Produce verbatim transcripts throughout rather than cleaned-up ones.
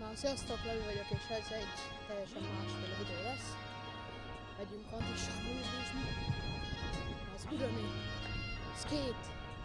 Sziasztok, Levi vagyok, és ez egy teljesen másféle videó lesz. Megyünk Andrássába nézni az ürömi skate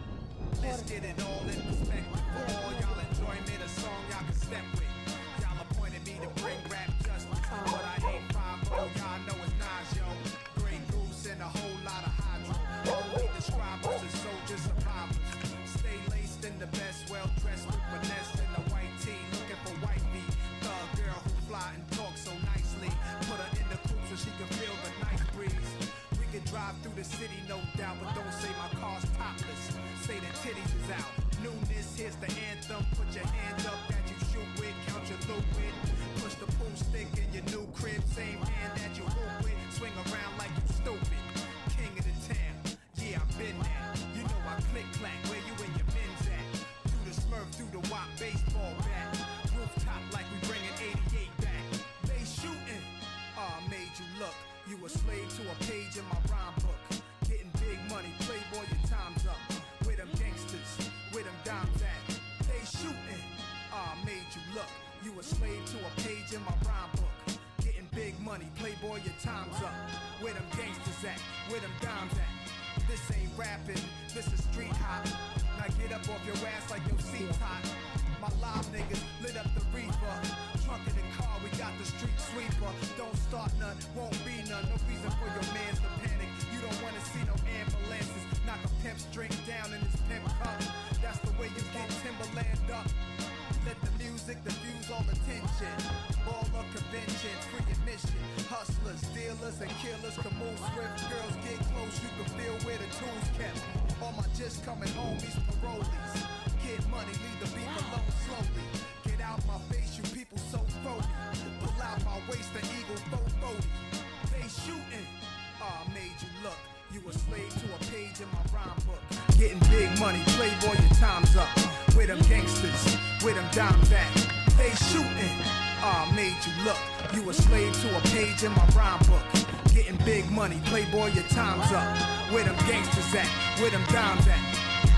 Let's get it all in perspective for all y'all enjoyment, a song y'all can step with. Y'all appointed me to bring rap justice, but I ain't five oh, y'all know it's Nas, yo. Grey Goose and a whole lot of hydro. Only describe us as soldiers survivors. Stay laced in the best, well dressed with finesse in the white tee, looking for white meat. Thug girl who fly and talk so nicely. Put her in the coupe so she can feel the night breeze. We can drive through the city, no doubt, but don't say my car's topless. Say the titties is out. Newness, here's the anthem. Put your hand up that you shoot with, count your loot with. Push the pool stick in your new crib, same hand that you hoop with. Swing around like you stupid. King of the town, yeah, I've been there. You know I click clack, where you and your men's at. Through the Smurf, through the Wop baseball bat. Rooftop like we bringing eighty-eight back. They shooting, ah, made you look. You a slave to a page in my rhyme book. Getting big money, playboy, your time's up. With them gangsters, with them dimes at. They shooting, ah, made you look. You a slave to a page in my rhyme book. Getting big money, playboy, your time's up. Where them gangsters at, where them dimes at. This ain't rapping, this is street hop. Now get up off your ass like your seat's hot. My live niggas lit up the reefer. Trunk in the car, we got the street sweeper. Don't start none, won't be none. No reason for your mans to panic. You don't wanna see no ambulances. Knock a pimp's drink down in his pimp cup. That's the way you get Timberland up. Let the music diffuse all attention. Ball of convention, free admission. Hustlers, dealers, and killers can move swift. Girls get close, you can feel where the tools kept. All my just coming home, these parolees. Get money, leave the beef alone slowly. Get out my face, you people so phony. Pull out my waist, the eagle four forty. They shooting, ah, made you look. You a slave to a page in my rhyme book. Getting big money, playboy, your time's up. With them gangsters, with them dimes at. They shooting, ah, made you look. You a slave to a page in my rhyme book. Getting big money, playboy, your time's up. Where them gangsters at, where them dimes at.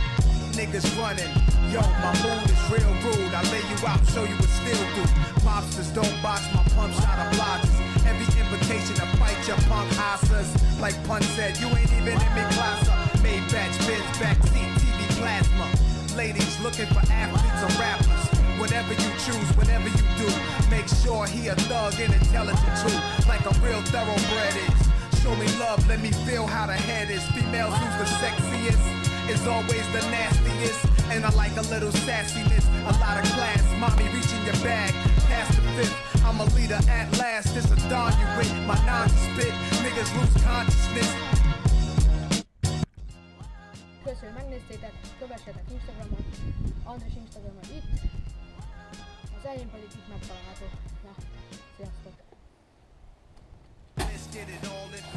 Niggas running, yo, my mood is real rude. I lay you out, show you what still do. Mobsters don't box my pump shot of blodges. Every invitation to fight your punk hostas. Like Pun said, you ain't even in me class up. Made batch, Benz, backseat, T V plasma. Ladies looking for athletes or rappers. Whatever you choose, whatever you do, make sure he a thug and intelligent too. Like a real thoroughbred is. Show me love, let me feel how the head is. Females who's the sexiest is always the nastiest. And I like a little sassiness, a lot of class. Mommy reaching your bag, past the fifth. I'm a leader at last, this a dawn you with. My non-spit, niggas lose consciousness. Köszönöm, megnéztétek, kövessetek Instagramon, András Instagramon itt, az enyém pedig itt megtalálható. Na, sziasztok! Let's get it all in